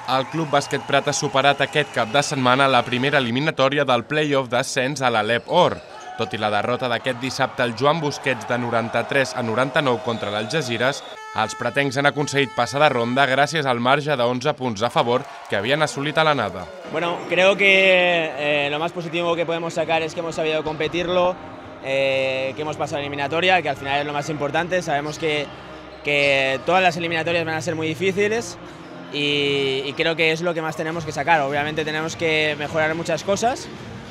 El Club Bàsquet Prat ha superat aquest cap de setmana la primera eliminatòria del play-off d'ascens a l'Alep Or. Tot i la derrota d'aquest dissabte al Joan Busquets de 93-99 contra l'Algesires, els pratencs han aconseguit passar de ronda gràcies al marge de 11 punts a favor que havien assolit a l'anada. Bueno, creo que lo más positivo que podemos sacar es que hemos sabido competirlo, que hemos pasado la eliminatoria, que al final es lo más importante. Sabemos que todas las eliminatorias van a ser muy difíciles y creo que es lo que más tenemos que sacar. Obviamente tenemos que mejorar muchas cosas,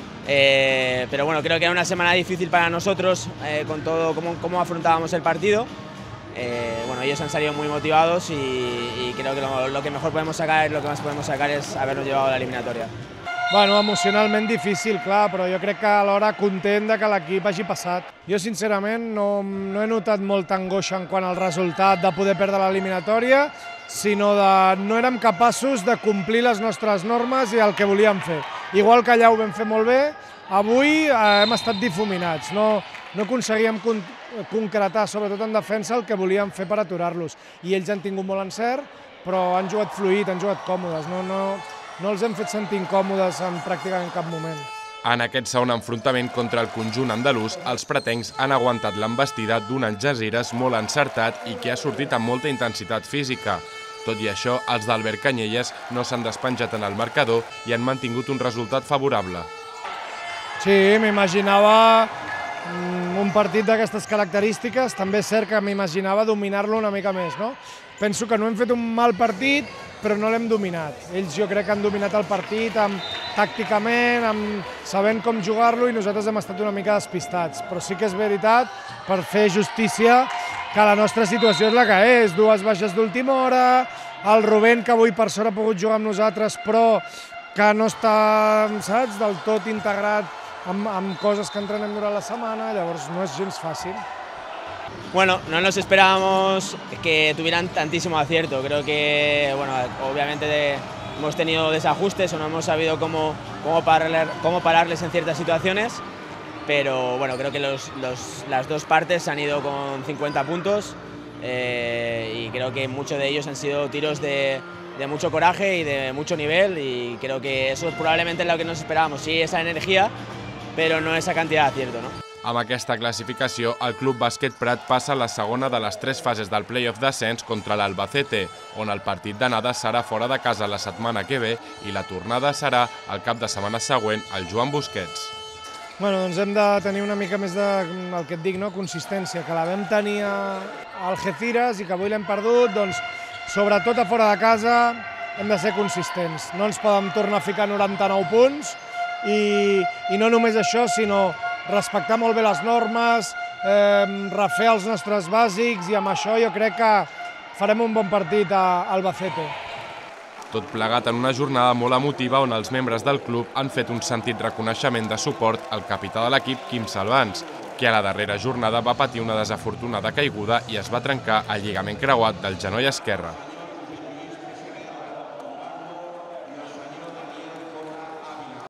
pero bueno, creo que era una semana difícil para nosotros con todo cómo afrontábamos el partido. Bueno, ellos han salido muy motivados y creo que lo que mejor podemos sacar, lo que más podemos sacar es habernos llevado a la eliminatòria. Bueno, emocionalment difícil, clar, però jo crec que alhora content que l'equip hagi passat. Jo, sincerament, no he notat molta angoixa en quant al resultat de poder perdre l'eliminatòria, sinó de no érem capaços de complir les nostres normes i el que volíem fer. Igual que allà ho vam fer molt bé, avui hem estat difuminats. No aconseguíem concretar, sobretot en defensa, el que volíem fer per aturar-los. I ells han tingut molt encert, però han jugat fluid, han jugat còmodes. No els hem fet sentir incòmodes en pràcticament cap moment. En aquest segon enfrontament contra el conjunt andalús, els pratencs han aguantat l'envestida d'un Algesires molt encertat i que ha sortit amb molta intensitat física. Tot i això, els d'Albert Canyelles no s'han despenjat en el marcador i han mantingut un resultat favorable. Sí, m'imaginava un partit d'aquestes característiques. També és cert que m'imaginava dominar-lo una mica més, no? Penso que no hem fet un mal partit, però no l'hem dominat. Ells jo crec que han dominat el partit tàcticament, sabent com jugar-lo, i nosaltres hem estat una mica despistats. Però sí que és veritat, per fer justícia, que la nostra situació és la que és. 2 baixes d'última hora, el Rubén, que avui per sort ha pogut jugar amb nosaltres, però que no està, saps, del tot integrat amb coses que entrenem durant la setmana, llavors no és gens fàcil. Bueno, no nos esperábamos que tuvieran tantísimo acierto. Creo que, bueno, obviamente hemos tenido desajustes o no hemos sabido cómo pararles en ciertas situaciones, pero bueno, creo que las dos partes han ido con 50 puntos y creo que muchos de ellos han sido tiros de mucho coraje y de mucho nivel, y creo que eso probablemente es lo que nos esperábamos. Sí, esa energía, però no esa cantidad de acierto, no? Amb aquesta classificació, el Club Bàsquet Prat passa a la segona de les 3 fases del play-off d'ascens contra l'Albacete, on el partit d'anada serà fora de casa la setmana que ve i la tornada serà el cap de setmana següent al Joan Busquets. Bueno, doncs hem de tenir una mica més de, el que et dic, no? Consistència, que la vam tenir a Algeciras i que avui l'hem perdut, doncs sobretot a fora de casa hem de ser consistents. No ens podem tornar a ficar 99 punts i no només això, sinó respectar molt bé les normes, refer els nostres bàsics, i amb això jo crec que farem un bon partit a Albacete. Tot plegat en una jornada molt emotiva on els membres del club han fet un sentit reconeixement de suport al capità de l'equip, Quim Salvans, que a la darrera jornada va patir una desafortunada caiguda i es va trencar el lligament creuat del genoll esquerre.